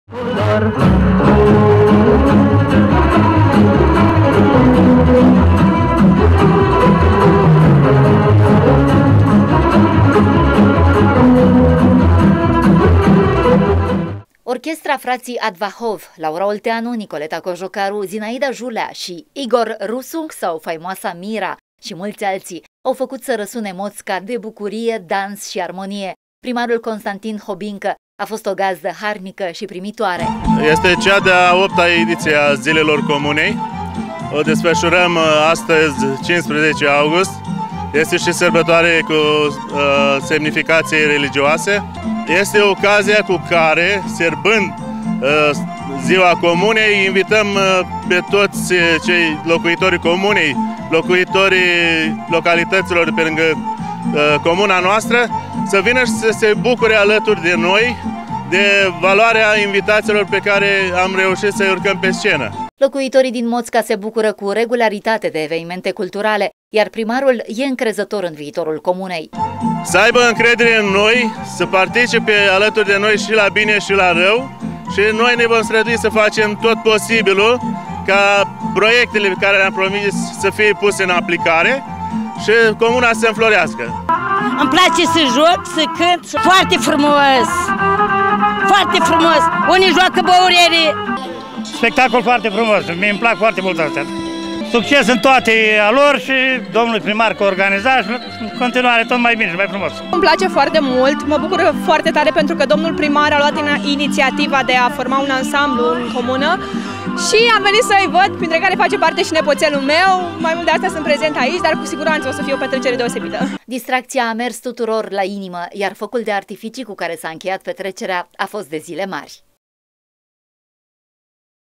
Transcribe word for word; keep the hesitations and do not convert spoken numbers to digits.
Orchestra frații Advahov, Laura Olteanu, Nicoleta Cojocaru, Zinaida Julea și Igor Rusu sau faimoasa Mira și mulți alții au făcut să răsune Moțca de bucurie, dans și armonie. Primarul Constantin Hobincă a fost o gazdă harnică și primitoare. Este cea de-a opta ediție a Zilelor Comunei. O desfășurăm astăzi, cincisprezece august. Este și sărbătoare cu uh, semnificație religioase. Este ocazia cu care, sărbând uh, Ziua Comunei, invităm uh, pe toți cei locuitorii comunei, locuitorii localităților de pe lângă uh, comuna noastră, să vină și să se bucure alături de noi de valoarea invitațiilor pe care am reușit să-i urcăm pe scenă. Locuitorii din Moțca se bucură cu regularitate de evenimente culturale, iar primarul e încrezător în viitorul comunei. Să aibă încredere în noi, să participe alături de noi și la bine și la rău și noi ne vom strădui să facem tot posibilul ca proiectele pe care le-am promis să fie puse în aplicare și comuna să înflorească. Îmi place să joc, să cânt, foarte frumos, foarte frumos. Unii joacă băurere. Spectacol foarte frumos, mie îmi plac foarte mult astea. Succes în toate a lor și domnul primar că organiza și în continuare tot mai bine și mai frumos. Îmi place foarte mult, mă bucur foarte tare pentru că domnul primar a luat inițiativa de a forma un ansamblu în comună și am venit să-i văd, printre care face parte și nepoțelul meu. Mai mult de asta sunt prezent aici, dar cu siguranță o să fie o petrecere deosebită. Distracția a mers tuturor la inimă, iar focul de artificii cu care s-a încheiat petrecerea a fost de zile mari.